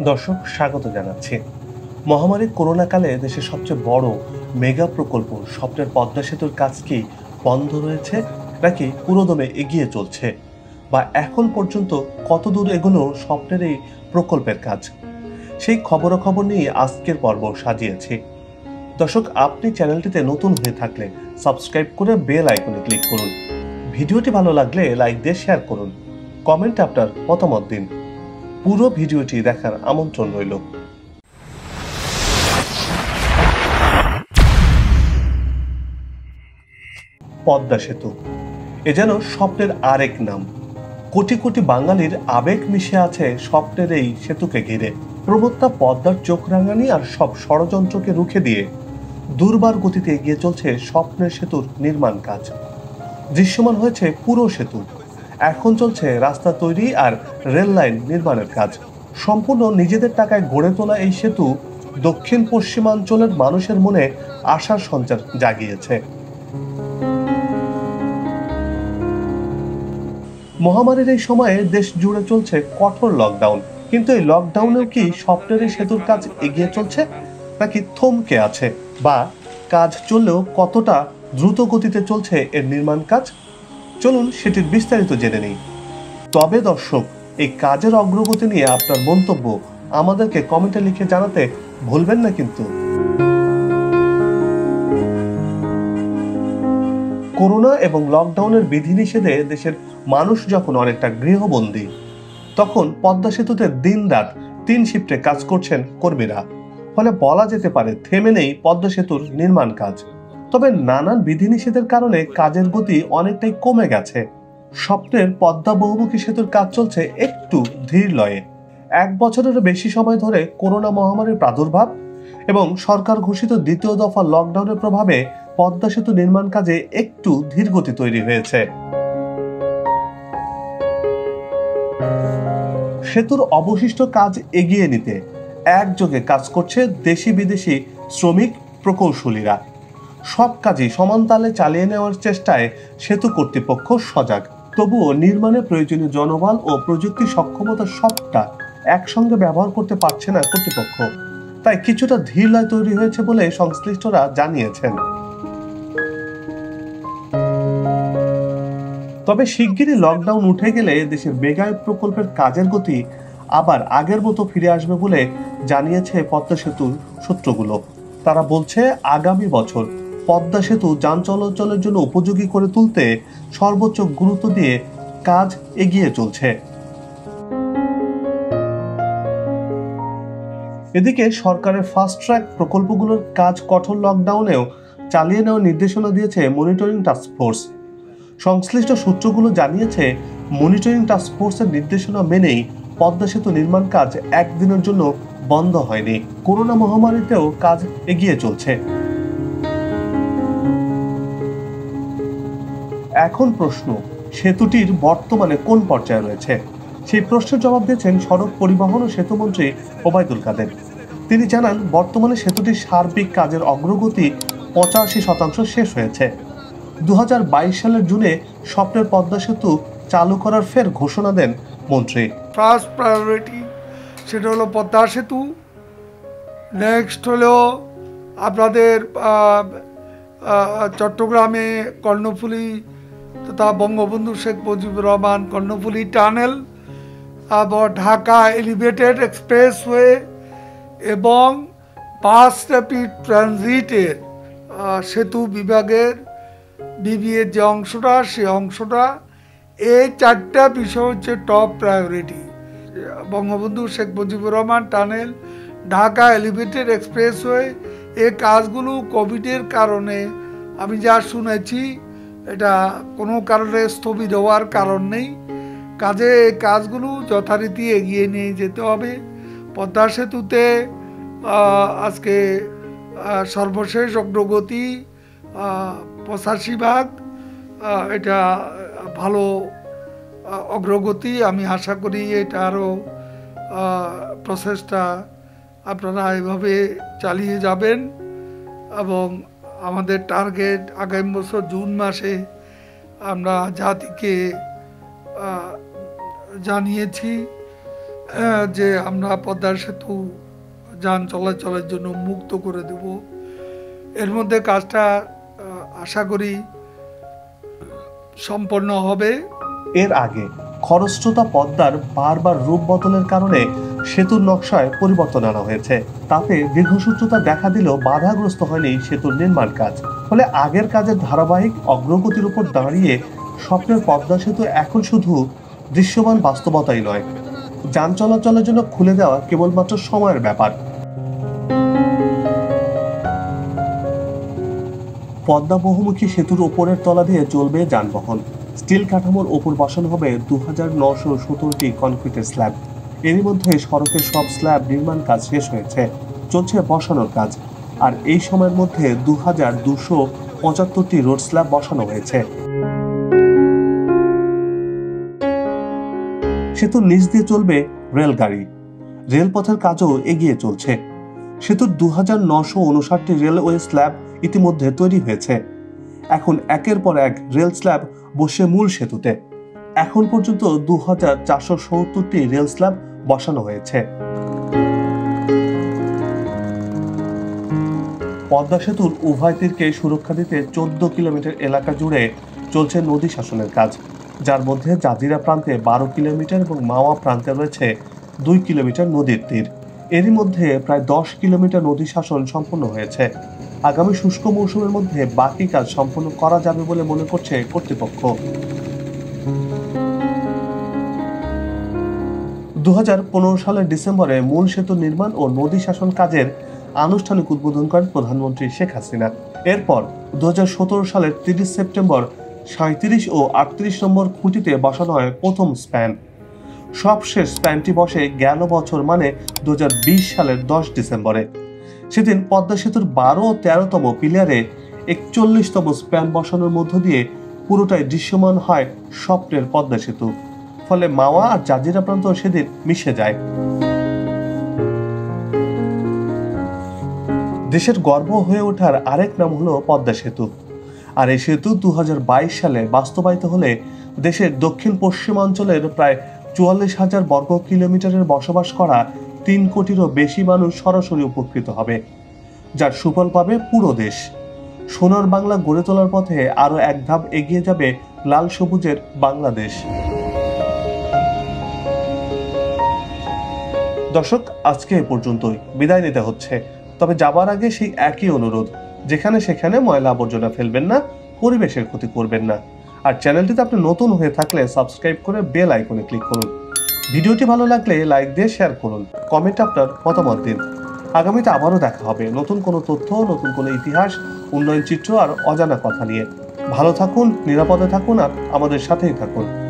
দর্শক স্বাগত জানাচ্ছি। মহামারী করোনাকালে দেশের সবচেয়ে বড় মেগা প্রকল্প স্বপ্নের পদ্মা সেতুর কাজ কি বন্ধ রয়েছে নাকি পুরোদমে এগিয়ে চলছে, বা এখন পর্যন্ত কত দূর এগোনো স্বপ্নের এই প্রকল্পের কাজ, সেই খবরাখবর নিয়ে আজকের পর্ব সাজিয়েছি। দর্শক, আপনি চ্যানেলটিতে নতুন হয়ে থাকলে সাবস্ক্রাইব করে বেল আইকনে ক্লিক করুন। ভিডিওটি ভালো লাগলে লাইক দিয়ে শেয়ার করুন, কমেন্টে আপনার মতামত দিন। পুরো ভিডিওটি দেখার আমন্ত্রণ রইল। পদ্মা সেতু এ যেন স্বপ্নের আরেক নাম। কোটি কোটি বাঙালির আবেগ মিশে আছে স্বপ্নের এই সেতুকে ঘিরে। প্রবক্তা পদ্মার চোখ রাঙানি আর সব ষড়যন্ত্রকে রুখে দিয়ে দুর্বার গতিতে এগিয়ে চলছে স্বপ্নের সেতুর নির্মাণ কাজ। দৃশ্যমান হয়েছে পুরো সেতু, এখন চলছে রাস্তা তৈরি আর রেল লাইন নির্মাণের কাজ। সম্পূর্ণ নিজেদের টাকায় গড়ে তোলা এই সেতু দক্ষিণ পশ্চিমাঞ্চলের মানুষের মনে আশার সঞ্চার জাগিয়েছে। মহামারীর এই সময়ে দেশ জুড়ে চলছে কঠোর লকডাউন, কিন্তু এই লকডাউনেও কি স্বপ্নের এই সেতুর কাজ এগিয়ে চলছে নাকি থমকে আছে, বা কাজ চললেও কতটা দ্রুত গতিতে চলছে এর নির্মাণ কাজ? চলুন সেটির বিস্তারিত জেনে নেই। তবে দর্শক, এই কাজের অগ্রগতি নিয়ে আপনার মন্তব্য আমাদেরকে কমেন্টে লিখে জানাতে ভুলবেন না কিন্তু। করোনা এবং লকডাউনের বিধিনিষেধে দেশের মানুষ যখন অনেকটা গৃহবন্দী, তখন পদ্মা সেতুতে দিনরাত 3 শিফটে কাজ করছেন কর্মীরা। ফলে বলা যেতে পারে থেমে নেই পদ্মা সেতুর নির্মাণ কাজ। তবে নানান বিধিনিষেধের কারণে কাজের গতি অনেকটাই কমে গেছে। স্বপ্নের পদ্মা বহুমুখী সেতুর কাজ চলছে একটু ধীর লয়ে। 1 বছরেরও বেশি সময় ধরে করোনা মহামারীর প্রাদুর্ভাব এবং সরকার ঘোষিত দ্বিতীয় দফা লকডাউনের প্রভাবে পদ্মা সেতু নির্মাণ কাজে একটু ধীর গতি তৈরি হয়েছে। সেতুর অবশিষ্ট কাজ এগিয়ে নিতে একযোগে কাজ করছে দেশি বিদেশি শ্রমিক প্রকৌশলীরা। সব কাজই সমান তালে চালিয়ে নেওয়ার চেষ্টায় সেতু কর্তৃপক্ষ সজাগ। তবুও নির্মাণে প্রয়োজনীয় জনবল ও প্রযুক্তি সক্ষমতা সবটা একসঙ্গে ব্যবহার করতে পারছে না কর্তৃপক্ষ। তাই কিছুটা ধীরলয় তৈরি হয়েছে বলে সংশ্লিষ্টরা জানিয়েছেন। তবে শিগগিরই লকডাউন উঠে গেলে দেশের মেগা প্রকল্পের কাজের গতি আবার আগের মতো ফিরে আসবে বলে জানিয়েছে পদ্মা সেতুর সূত্রগুলো। তারা বলছে, আগামী বছর পদ্মা সেতু যান চলাচলের জন্য উপযোগী করে তুলতে সর্বোচ্চ গুরুত্ব দিয়ে কাজ এগিয়ে চলছে। এদিকে সরকারের ফাস্ট ট্র্যাক প্রকল্পগুলোর কাজ কঠোর লকডাউনেও চালিয়ে নেওয়ার নির্দেশনা দিয়েছে মনিটরিং টাস্ক ফোর্স। সংশ্লিষ্ট সূত্রগুলো জানিয়েছে, মনিটরিং টাস্ক ফোর্সের নির্দেশনা মেনেই পদ্মা সেতু নির্মাণ কাজ একদিনের জন্য বন্ধ হয়নি। করোনা মহামারীতেও কাজ এগিয়ে চলছে। এখন প্রশ্ন, সেতুটির বর্তমানে কোন পর্যায়ে রয়েছে? সেই প্রশ্নের জবাব দিয়েছেন সড়ক পরিবহন ও সেতুমন্ত্রী ওবায়দুল কাদের। তিনি জানান, বর্তমানে সেতুটির সার্বিক কাজের অগ্রগতি 85% শেষ হয়েছে। 2022 সালের জুনে স্বপ্নের পদ্মা সেতু চালু করার ফের ঘোষণা দেন মন্ত্রী। ফার্স্ট প্রায়োরিটি সেটা হলো পদ্মা সেতু। নেক্সট হলো আপনাদের চট্টগ্রামে কর্ণফুলী তথা বঙ্গবন্ধু শেখ মুজিবুর রহমান কর্ণফুলী টানেল, আবার ঢাকা এলিভেটেড এক্সপ্রেসওয়ে এবং বাস র্যাপিড ট্রানজিটের সেতু বিভাগের বিবিএর যে অংশটা, সেই অংশটা, এই 4টা বিষয় হচ্ছে top priority. Bangabandhu Sheikh Mujibur Rahman tunnel, Dhaka elevated expressway, এই কাজগুলো কোভিডের কারণে আমি যা শুনেছি এটা কোনো কারণে স্থগিত হওয়ার কারণ নেই। কাজে এই কাজগুলো যথারীতি এগিয়ে নিয়ে যেতে হবে। পদ্মা সেতুতে আজকে সর্বশেষ অগ্রগতি 85%, এটা ভালো অগ্রগতি। আমি আশা করি এটা আরও প্রসেসটা আপনারা এভাবে চালিয়ে যাবেন এবং আমাদের টার্গেট আগামী বছর জুন মাসে আমরা জাতিকে জানিয়েছি যে আমরা পদ্মা সেতু যান চলাচলের জন্য মুক্ত করে দেব। এর মধ্যে কাজটা আশা করি সম্পন্ন হবে। এর আগে খরস্রোতা পদ্মার বারবার রূপ বদলের কারণে সেতুর নকশায় পরিবর্তন আনা হয়েছে। তাতে দীর্ঘসূত্রতা দেখা দিলেও বাধাগ্রস্ত হয়নি সেতুর নির্মাণ কাজ। ফলে আগের কাজের ধারাবাহিক অগ্রগতির উপর দাঁড়িয়ে স্বপ্নের পদ্মা সেতু এখন শুধু দৃশ্যমান বাস্তবতাই নয়, যান চলাচলের জন্য খুলে দেওয়া কেবলমাত্র সময়ের ব্যাপার। পদ্মা বহুমুখী সেতুর ওপরের তলা দিয়ে চলবে যানবাহন। স্টিল কাঠামোর ওপর বসানো হবে 2917টি কনক্রিটের স্ল্যাব। এরই মধ্যে সড়কের সব স্ল্যাব নির্মাণ কাজ শেষ হয়েছে, চলছে বসানোর কাজ। আর এই সময়ের মধ্যে 2275টি রোড স্ল্যাব বসানো হয়েছে। সেতুর নিচ দিয়ে চলবে রেলগাড়ি। রেলপথের কাজও এগিয়ে চলছে। সেতুর 2959টি রেলওয়ে স্ল্যাব ইতিমধ্যে তৈরি হয়েছে। এখন একের পর এক রেল স্ল্যাব বসে মূল সেতুতে। এখন পর্যন্ত 2470টি রেল স্ল্যাব বসানো হয়েছে। পদ্মা সেতুর উভয় তীরকে সুরক্ষা দিতে 14 কিলোমিটার এলাকা জুড়ে চলছে নদী শাসনের কাজ, যার মধ্যে জাজিরা প্রান্তে 12 কিলোমিটার এবং মাওয়া প্রান্তে রয়েছে 2 কিলোমিটার নদীর তীর। এরই মধ্যে প্রায় 10 কিলোমিটার নদী শাসন সম্পন্ন হয়েছে। আগামী শুষ্ক মৌসুমের মধ্যে বাকি কাজ সম্পন্ন করা যাবে বলে মনে করছে কর্তৃপক্ষ। 2015 সালের ডিসেম্বরে মূল সেতু নির্মাণ ও নদী শাসন কাজের আনুষ্ঠানিক উদ্বোধন করেন প্রধানমন্ত্রী শেখ হাসিনা। এরপর 2017 সালের 30 সেপ্টেম্বর 37 ও 38 নম্বর খুঁটিতে বসানো হয় প্রথম স্প্যান। সবশেষ স্প্যানটি বসে গেল বছর মানে 2020 সালের 10 ডিসেম্বরে। সেদিন পদ্মা সেতুর 12 ও 13তম পিলারে 41তম স্প্যান বসানোর মধ্য দিয়ে পুরোটাই দৃশ্যমান হয় স্বপ্নের পদ্মা সেতু। ফলে মাওয়া আর জাজিরা প্রান্ত সেদিন মিশে যায়। দেশের গর্ব হয়ে ওঠার আরেক নাম হলো পদ্মা সেতু। আর এই সেতু 2022 সালে বাস্তবায়িত হলে দেশের দক্ষিণ পশ্চিমাঞ্চলের প্রায় 44,000 বর্গ কিলোমিটারের বসবাস করা 3 কোটিরও বেশি মানুষ সরাসরি উপকৃত হবে, যার সুফল পাবে পুরো দেশ। সোনার বাংলা গড়ে তোলার পথে আরো এক ধাপ এগিয়ে যাবে লাল সবুজের বাংলাদেশ। দর্শক, আজকে এ পর্যন্তই, বিদায় নিতে হচ্ছে। তবে যাবার আগে সেই একই অনুরোধ, যেখানে সেখানে ময়লা আবর্জনা ফেলবেন না, পরিবেশের ক্ষতি করবেন না। আর চ্যানেলটিতে আপনি নতুন হয়ে থাকলে সাবস্ক্রাইব করে বেল আইকনে ক্লিক করুন। ভিডিওটি ভালো লাগলে লাইক দিয়ে শেয়ার করুন, কমেন্টে আপনার মতামত দিন। আগামীতে আবারও দেখা হবে নতুন কোনো তথ্য, নতুন কোনো ইতিহাস, উন্নয়ন চিত্র আর অজানা কথা নিয়ে। ভালো থাকুন, নিরাপদে থাকুন আর আমাদের সাথেই থাকুন।